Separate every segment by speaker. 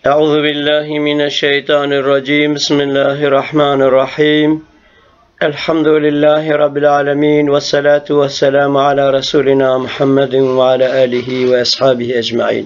Speaker 1: Euzu billahi mineşşeytanirracim. Bismillahirrahmanirrahim. Elhamdülillahi rabbil alamin ve salatu vesselamu ala resulina Muhammedin ve ala alihi ve ashabihi ecmaîn.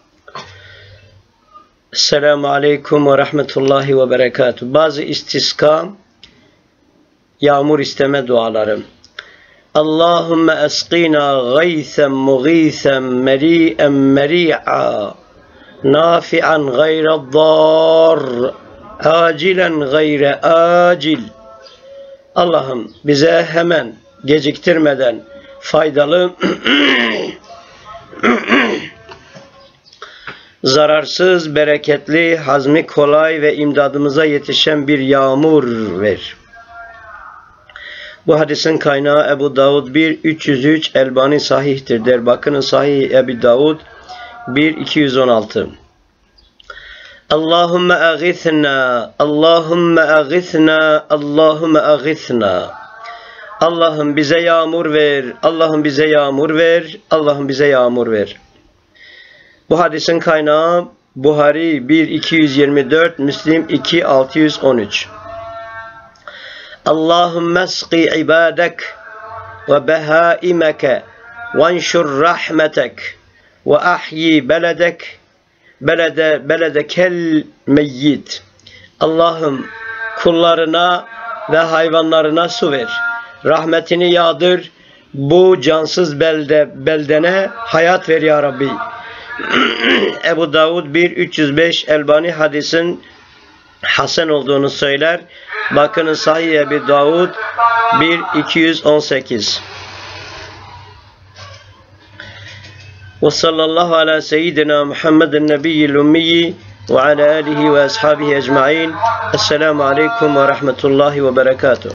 Speaker 1: Esselamu aleyküm ve rahmetullahi ve berekatuh. Bazı istiska, yağmur isteme duaları. Allahümme esqina gaythen mughithen meri'en meri'a nafi'an gayre dar acilen gayre acil. Allah'ım bize hemen geciktirmeden faydalı zararsız, bereketli, hazmi kolay ve imdadımıza yetişen bir yağmur ver. Bu hadisin kaynağı Ebu Davud 1.303 Elbani sahihtir der. Bakınız Sahih Ebu Davud 1.216. Allahümme ağithna, Allahümme ağithna, Allahümme ağithna. Allah'ım bize yağmur ver, Allah'ım bize yağmur ver, Allah'ım bize yağmur ver. Bu hadisin kaynağı Buhari 1.224, Müslim 2.613. Allahümme esqi ibadek ve behaimeke ve enşur rahmetek ve ahyi beledekel meyyit. Allah'ım kullarına ve hayvanlarına su ver. Rahmetini yağdır. Bu cansız beldene hayat ver ya Rabbi. Ebu Davud 1.305 Elbani hadisin hasen olduğunu söyler. Bakınız Sahih Ebu Davud 1.218. Ve sallallahu ala seyyidina Muhammedin nebiyyil ummiyi ve ala alihi ve ashabihi ecmaîn. Esselamu aleyküm ve rahmetullahi ve berekatuhu.